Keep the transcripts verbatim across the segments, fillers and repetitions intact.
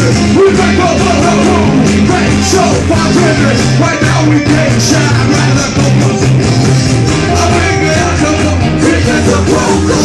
We break over the rules. Great show for winners. Right now we take shine. I'd rather go for I bring it out to the cricket to broke.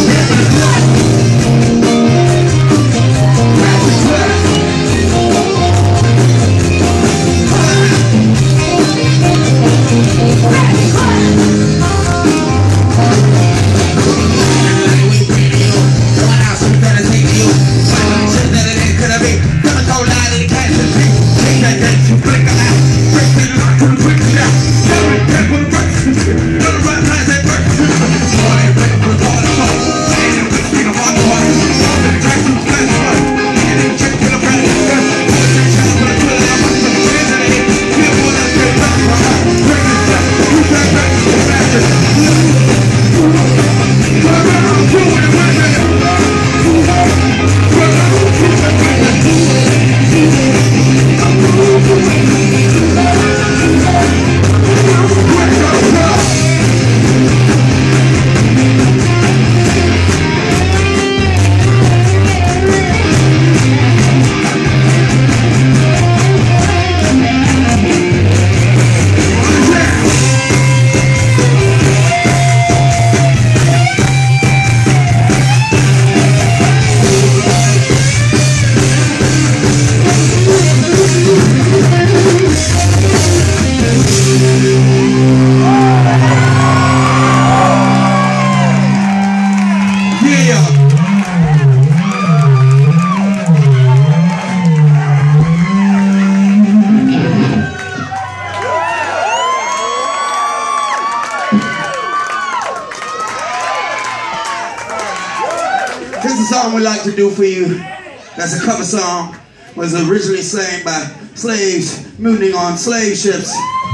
Here's a song we like to do for you. That's a cover song. It was originally sang by slaves mutinying on slave ships.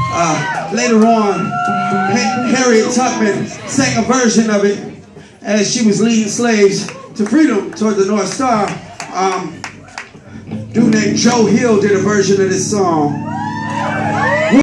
Uh, later on, ha Harriet Tubman sang a version of it as she was leading slaves to freedom toward the North Star. Um, a dude named Joe Hill did a version of this song.